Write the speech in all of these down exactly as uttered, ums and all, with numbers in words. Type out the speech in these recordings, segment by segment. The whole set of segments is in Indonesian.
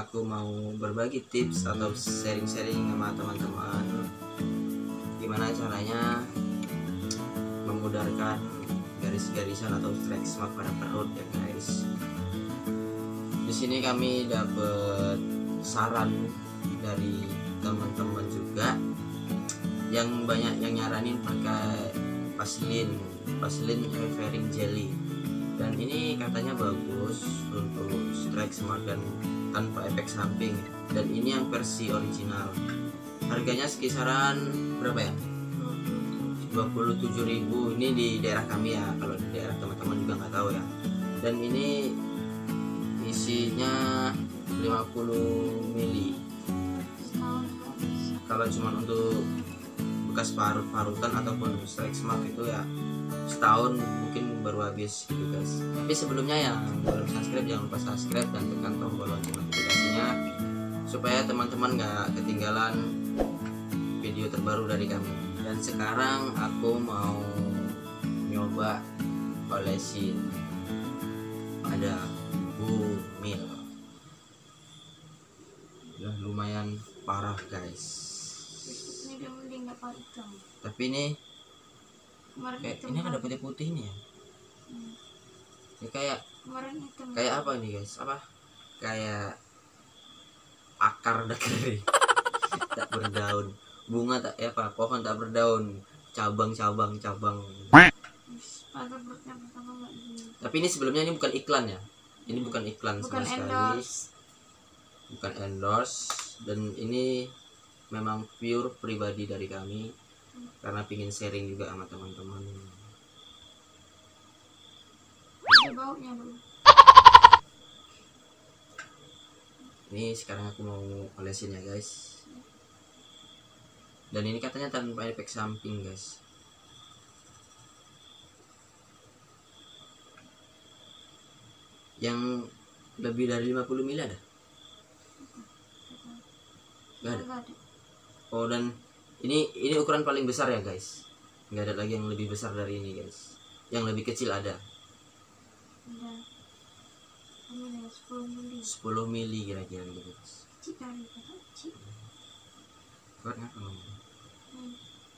aku mau berbagi tips atau sharing-sharing sama teman-teman gimana caranya memudarkan garis-garisan atau stretch mark pada perut ya guys. Di sini kami dapat saran dari teman-teman juga yang banyak yang nyaranin pakai Vaseline, Vaseline Revering Jelly, dan ini katanya bagus untuk stretch mark dan tanpa efek samping, dan ini yang versi original. Harganya sekisaran berapa ya? dua puluh tujuh ribu. Ini di daerah kami ya, kalau di daerah teman-teman juga nggak tahu ya. Dan ini isinya lima puluh mili. Kalau cuma untuk bekas parut-parutan ataupun stretch mark itu ya setahun mungkin baru habis gitu guys. Tapi sebelumnya yang belum subscribe jangan lupa subscribe dan tekan tombol lonceng notifikasinya supaya teman-teman gak ketinggalan video terbaru dari kami. Dan sekarang aku mau nyoba olesin pada bumil. Udah lumayan parah guys. Tapi ini kayak ini ada putih-putih ini ya. Hmm. Ini kayak kayak apa ini guys? Apa? Kayak akar dah kering. Tak berdaun. Bunga tak ya apa? Pohon tak berdaun. Cabang-cabang cabang. Tapi ini sebelumnya ini bukan iklan ya. Ini bukan iklan sama sekali. Bukan endorse, dan ini memang pure pribadi dari kami karena pingin sharing juga sama teman-teman. Ada baunya dulu. Ini sekarang aku mau olesin ya guys. Dan ini katanya tanpa efek samping guys. Yang lebih dari lima puluh mili ada? Gak ada. Oh, dan ini ini ukuran paling besar ya guys. Nggak ada lagi yang lebih besar dari ini guys. Yang lebih kecil ada. Ada. Ini sepuluh mili. sepuluh mili kira-kira gitu guys. Kecil kali kecil. Kuatnya kalau hmm.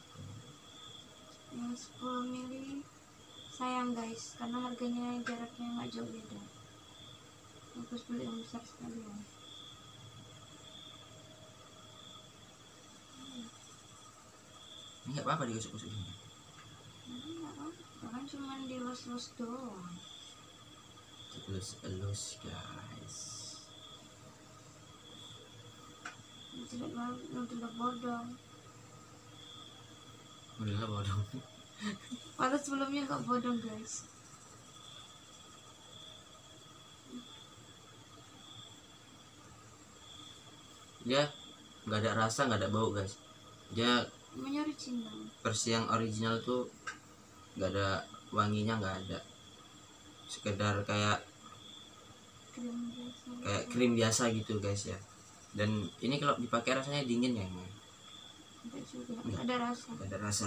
Yang sepuluh mili sayang guys, karena harganya jaraknya nggak jauh beda. Bagus beli yang besar sekali ya. Ini nggak apa-apa digosok-gosok ini. Ini nggak apa-apa, kan cuma dilus-lus doang. Elus-elus guys. Tidak mau, tidak bodong. Udah bodong. Padahal sebelumnya nggak bodong guys. Dia nggak ada rasa, nggak ada bau guys. Dia Original. Versi yang original tuh nggak ada wanginya, nggak ada. Sekedar kayak Krim biasa. Kayak krim biasa gitu guys ya. Dan ini kalau dipakai rasanya dingin ya emang. Enggak juga, nggak ada rasa. Nggak ada rasa.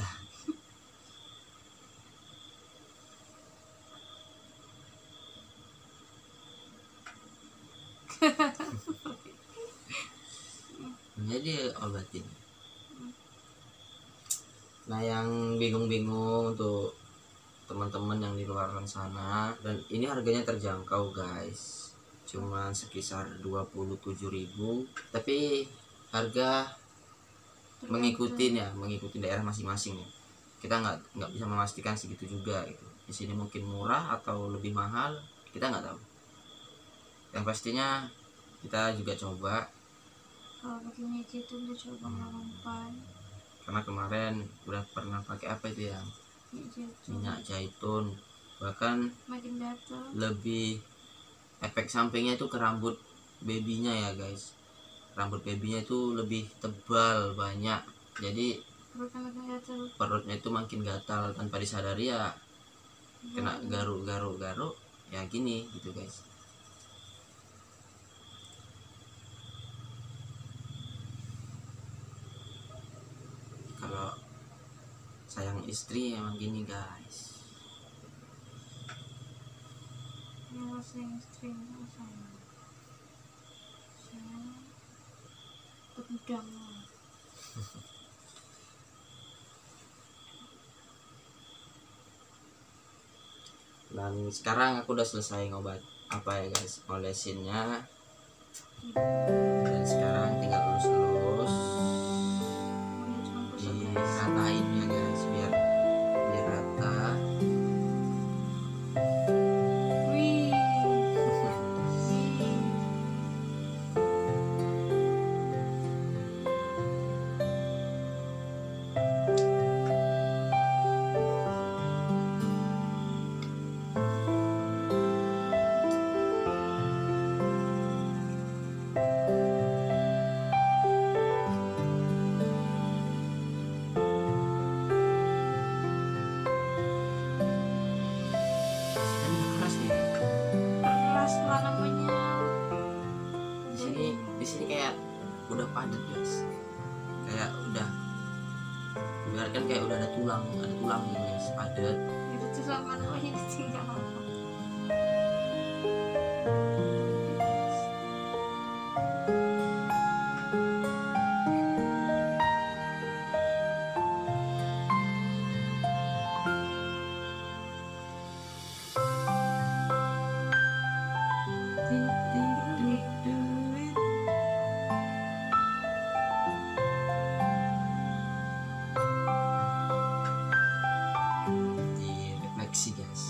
Jadi obatin. Nah, yang bingung-bingung untuk teman-teman yang di luar sana, dan ini harganya terjangkau guys, cuman sekitar dua puluh tujuh ribu, tapi harga mengikuti ya, mengikuti daerah masing-masing ya. Kita nggak nggak bisa memastikan segitu juga gitu. Di sini mungkin murah atau lebih mahal, kita nggak tahu. Yang pastinya kita juga coba. Kalau pakai itu udah coba mempan. Karena kemarin udah pernah pakai apa itu ya, minyak zaitun, bahkan makin gatal. Lebih efek sampingnya itu ke rambut babynya ya guys. Rambut babynya itu lebih tebal banyak, jadi perutnya itu makin gatal tanpa disadari ya, kena garuk-garuk-garuk ya gini gitu guys. Kalau sayang istri emang gini guys. Ya sayang istri sayang. Tegudang. Dan sekarang aku udah selesai ngobat apa ya guys, olesinnya. Dan sekarang tinggal lurus-lurus diratain ya guys, biar biar rata. Wih. Dan udah keras nih. Keras lah namanya. Di sini di sini kayak udah padat guys, kayak udah ibaratkan kayak udah ada tulang ada tulang gitu guys, padat. Itu tuh sama namanya ditinggal apa? Di refleksi guys.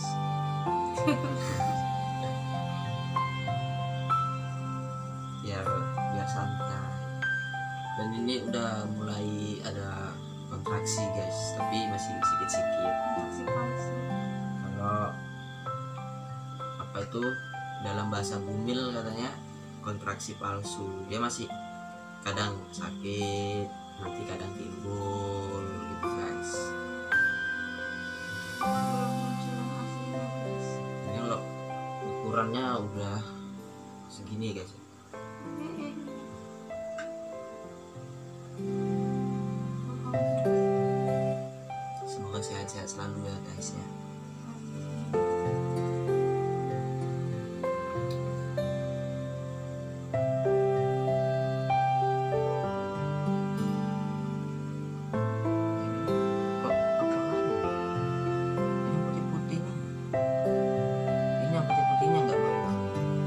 biar biar santai. Dan ini udah mulai ada kontraksi guys, tapi masih sedikit-sedikit. Taksi palsu. Kalau apa itu dalam bahasa bumil katanya kontraksi palsu, dia masih kadang sakit, nanti kadang timbul gitu guys. Belum muncul yang aslinya guys. Ini kalau ukurannya udah segini guys. Eh, eh. Semoga sehat-sehat selalu ya guys ya. Kok apa lagi? Ini putih-putih nih. Ini yang putih-putihnya nggak mau hilang.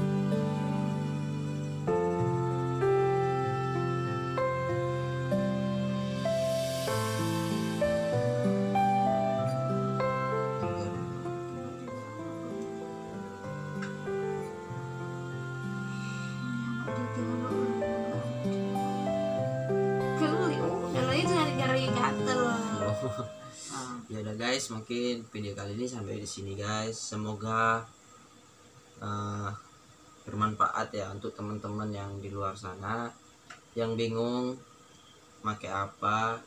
Geli, udah lah itu gara-gara gatel. Ya udah guys, mungkin video kali ini sampai di sini guys. Semoga eh, bermanfaat ya untuk teman-teman yang di luar sana yang bingung pakai apa.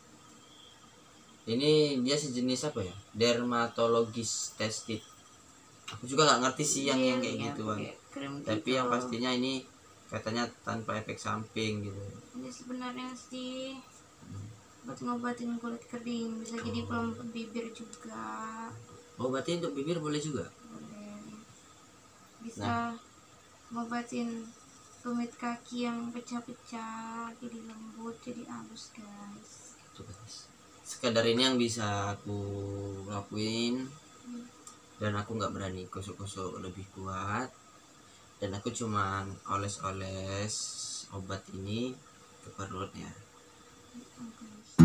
Ini dia sejenis apa ya? Dermatologis test kit. Aku juga nggak ngerti sih yang yang kayak Iya, gituan. pakai krim Tapi gitu. yang pastinya ini katanya tanpa efek samping gitu. Ini sebenarnya sih buat ngobatin kulit kering, bisa jadi pelembab bibir juga. Oh, berarti untuk bibir boleh juga? Boleh. Bisa ngobatin tumit kaki yang pecah-pecah jadi lembut, jadi halus guys. Coba guys. Sekadar ini yang bisa aku lakuin, dan aku nggak berani gosok-gosok lebih kuat, dan aku cuman oles-oles obat ini ke perutnya. Oke.